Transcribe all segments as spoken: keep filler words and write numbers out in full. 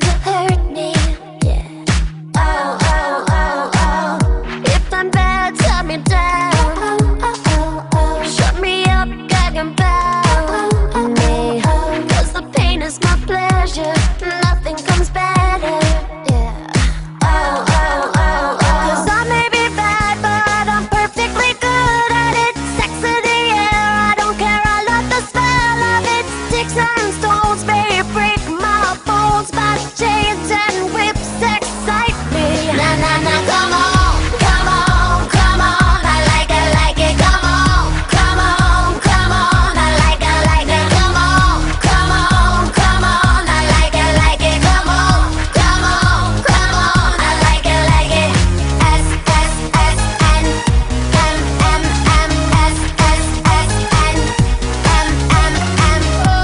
to hurt me. Yeah. Oh, oh, oh, oh. If I'm bad, tell me down. Oh, oh, oh, oh. Shut me up, gag and bow me. Cause the pain is my pleasure. Nothing comes better. Yeah. Oh, oh, oh, oh. Cause I may be bad, but I'm perfectly good at it. Sex in the air, I don't care, I love the smell of it. Sticks and stones may break my bones, but chains and whips excite me. Na na na, come on, come on, come on. I like it, like it, come on, come on, come on. I like it, like it, come on, come on, come on. I like it, like it, come on, come on, come on. I like it, like it. S S S N M M M S S S N M M M.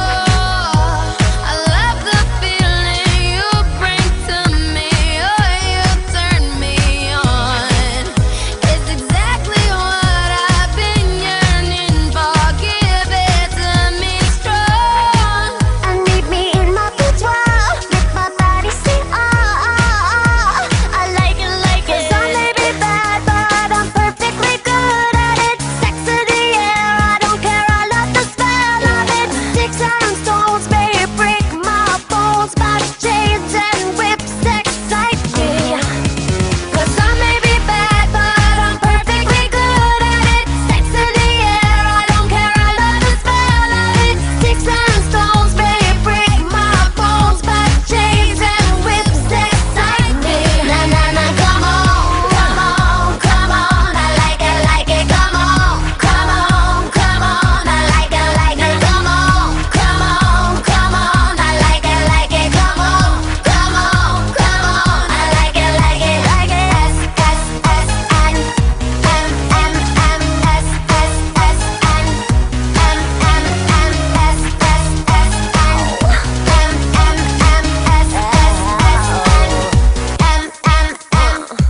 Oh, I love the feeling you bring to me. Oh, you turn me on. It's exactly what I've been yearning for. Give it to me strong. I need me in my boudoir. Make my body sing ah. I like it, like it. 'Cause I may be bad, but I'm perfectly good at it. Sex in the air, I don't care, I love the smell of it. Sticks and stones may break my bones, but chains and whips excite me. 'Cause I may be bad, but I'm perfectly good at it. Sex in the air, I don't care, I love the smell of it. Sticks and stones may break my bones, but chains and whips excite me. Na na na, come on, come on, come on. I like it, like it, come on, come on, come on. I like it, like it, come on, come on, come on. I like it, like it, come on, come on, come on. I like it, like it, like it. S S S N M M M S S S N M M M S S S N M M M S S S N M M M.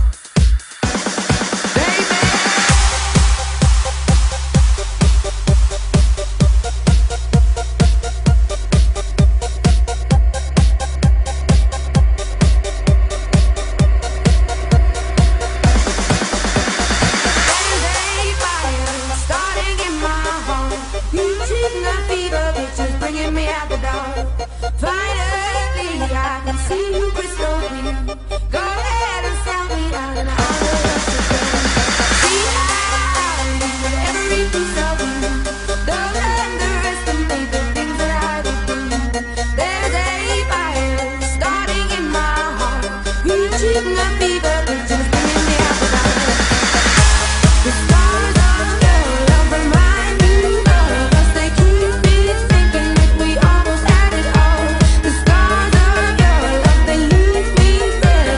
Starting in my heart, music, the fever, pictures bringing me out the dark. Finally, I can see you crystal clear. Go ahead and sell me out, and I will rush again. See, I with every piece of you. Don't underestimate the things that I would do. There's a fire starting in my heart, music, the fever, pictures bringing me out the dark. The stars of your love remind me of us. They keep me thinking that we almost had it all. The stars of your love, they leave me there.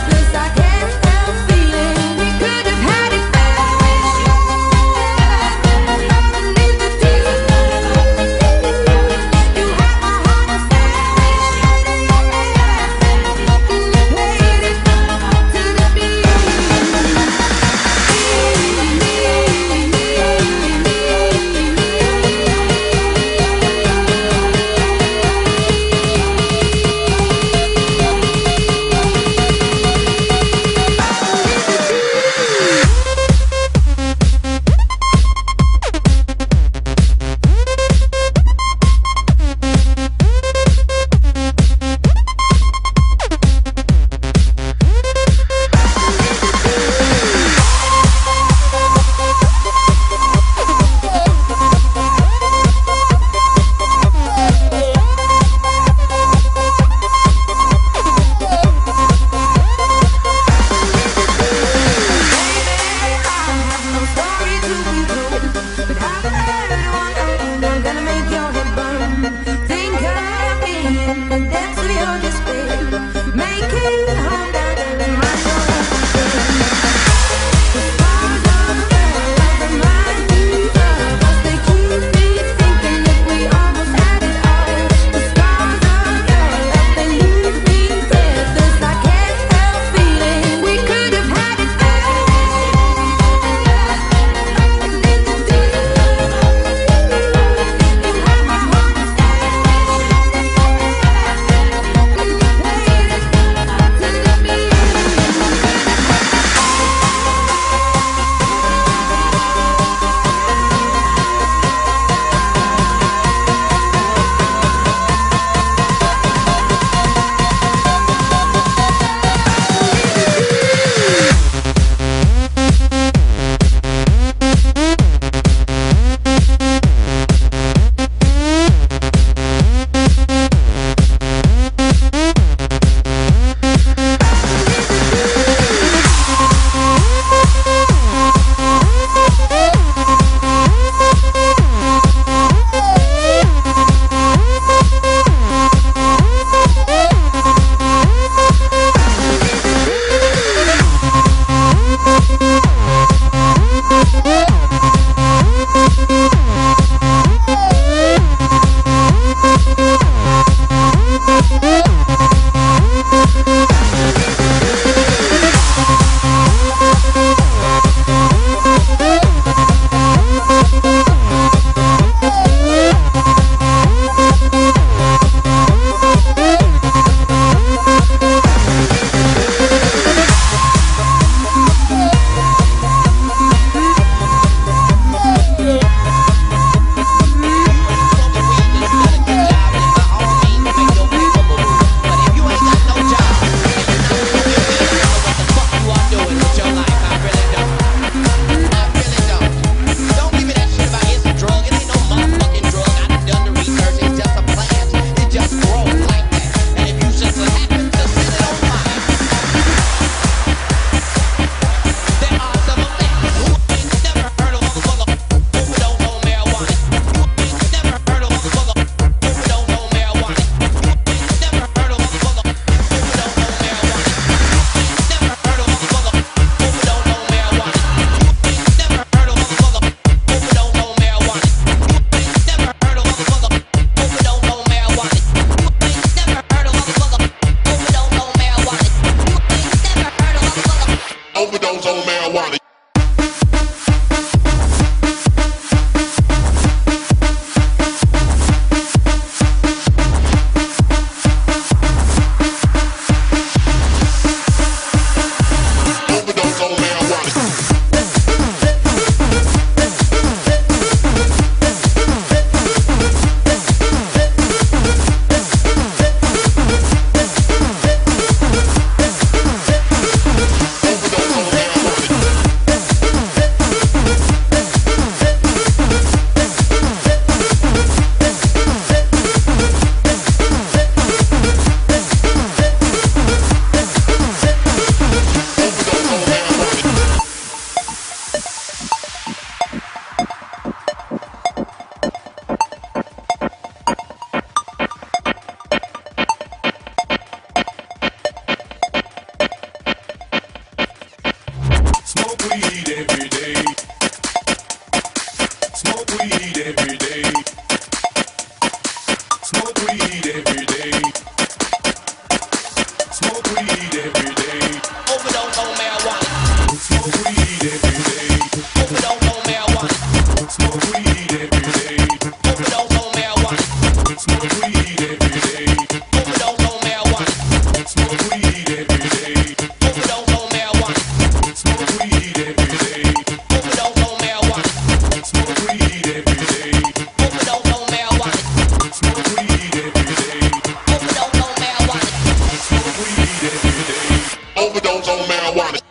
weed every day. Overdose on marijuana. Smoke weed every day. Overdose on marijuana. Smoke weed every day. Overdose on marijuana. Smoke weed every day. Overdose on marijuana. Smoke weed every day. Overdose on marijuana. Smoke weed every day. Overdose on marijuana. Smoke weed every day. Overdose on marijuana. Smoke weed every day. Overdose on marijuana. Smoke weed every day. Overdose on marijuana.